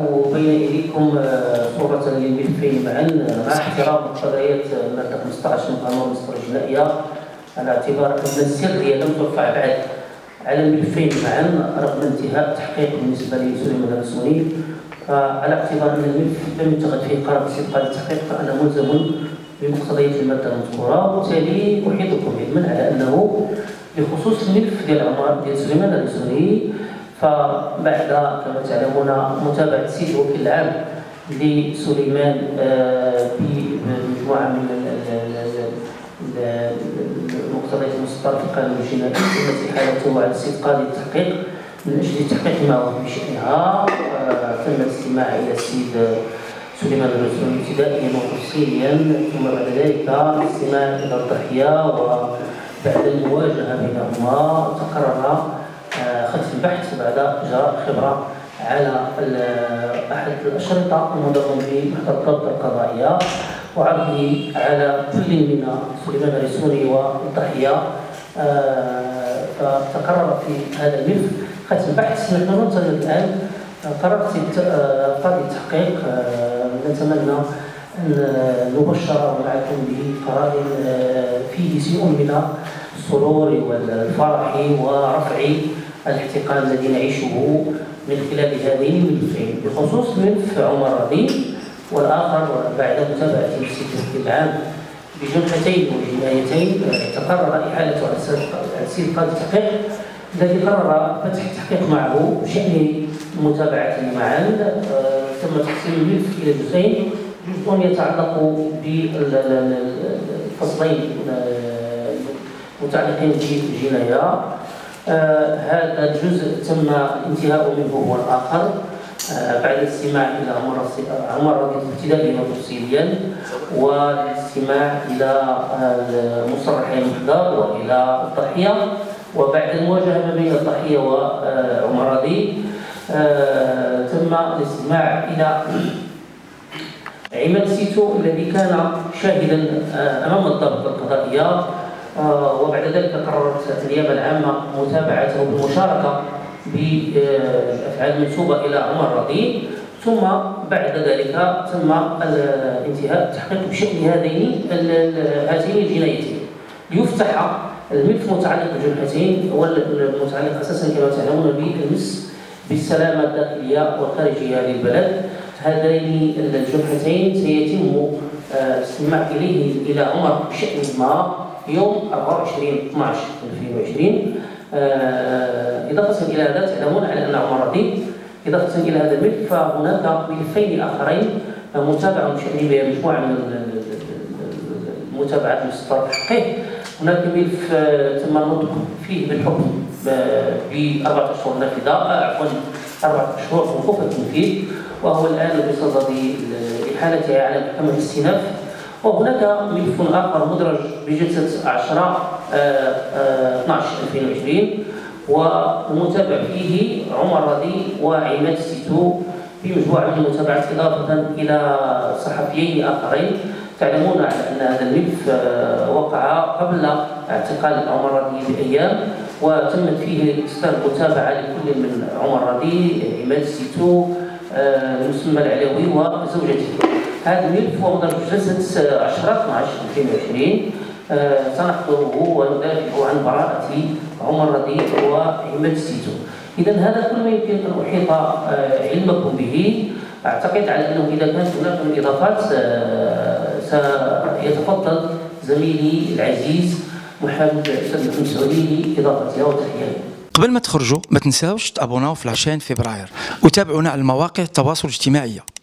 بين ايديكم صوره للملفين معا مع احترام مقتضيات الماده 15 من قانون المسطره الجنائيه، على اعتبار ان السريه لم ترفع بعد على الملفين معا رغم انتهاء التحقيق بالنسبه لسليمان الرسولي. فعلى اعتبار ان الملف لم يتخذ فيه قرار باستبقاء التحقيق فانا ملزم بمقتضيات الماده المذكوره، وبالتالي احيطكم علما على انه بخصوص الملف ديال عمر ديال سليمان الرسولي، فبعد كما تعلمون متابعه السيد الوكيل العام لسليمان بمجموعه من المقتضيات المسطره في القانون الجنائي التي حالته على السيد قاضي التحقيق من اجل التحقيق معه بشانها. تم الاستماع الى السيد سليمان الرسولي ابتدائيا وتفصيليا، ثم بعد ذلك الاستماع الى الضحيه، وبعد المواجهه بينهما تقرر ختم البحث بعد اجراء خبره على احد الاشرطه المنظم بمحضر الضبط القضائيه وعرضه على كل من سليمان الرسولي والضحيه. فتقرر في هذا الملف ختم البحث. نحن ننتظر الان قرار قاضي التحقيق. نتمنى ان نبشر معكم بقرار فيه شيء من السرور والفرح ورفع الاحتقان الذي نعيشه من خلال هذين الملفين، بخصوص ملف عمر رضي والاخر بعد متابعه السيد الوكيل العام بجنحتين وجنايتين تقرر احالته على السيد قاضي التحقيق الذي قرر فتح التحقيق معه بشان متابعته معا. تم تقسيم الملف الى جزئين، جزء يتعلق بالفصلين متعلقين بالجنايه، هذا الجزء تم الانتهاء منه هو الاخر بعد الاستماع الى عمر رضي ابتدائيا وتفصيليا، والاستماع الى مصرحي المحضر والى الضحيه، وبعد المواجهه ما بين الضحيه وعمر رضي تم الاستماع الى عماد سيتو الذي كان شاهدا امام الضابط القضائيه. وبعد ذلك قررت النيابه العامه متابعته بالمشاركه بافعال منسوبه الى عمر رضي، ثم بعد ذلك تم انتهاء التحقيق بشان هاتين الجنايتين ليفتح الملف متعلق بالجنحتين والمتعلق اساسا كما تعلمون بالمس بالسلامه الداخليه والخارجيه للبلد. هذين الجنحتين سيتم الاستماع الى عمر بشانهما يوم 24/12/2020. اضافه الى هذا تعلمون على ان عمر رضي اضافه الى هذا الملف فهناك ملفين اخرين متابعه بشان مجموعه من المتابعات المسطره في حقه. هناك ملف تم النطق فيه بالحكم ب4 اشهر نافذه، عفوا 4 اشهر موقوف التنفيذ، وهو الان بصدد احالته على محكمه الاستئناف. وهناك ملف اخر مدرج بجلسه 10/12/2020 والمتابع فيه عمر رضي وعماد سيتو بمجموعه من المتابعات، اضافه الى صحفيين اخرين. تعلمون على ان هذا الملف وقع قبل اعتقال عمر رضي بايام، وتمت فيه اصدار متابعه لكل من عمر رضي، عماد سيتو، المسمى العلوي وزوجته. هذا الملف هو مدرج جلسه 10/12/2020 سنحضره وندافع عن براءه عمر رضي وعماد سيتو. اذا هذا كل ما يمكن ان احيط علمكم به. اعتقد على انه اذا كانت هناك من اضافات سيتفضل زميلي العزيز محمد مسعودي لاضافتها وتحياتي. قبل ما تخرجوا ما تنساوش تابوناو في 20 فبراير وتابعونا على مواقع التواصل الاجتماعي.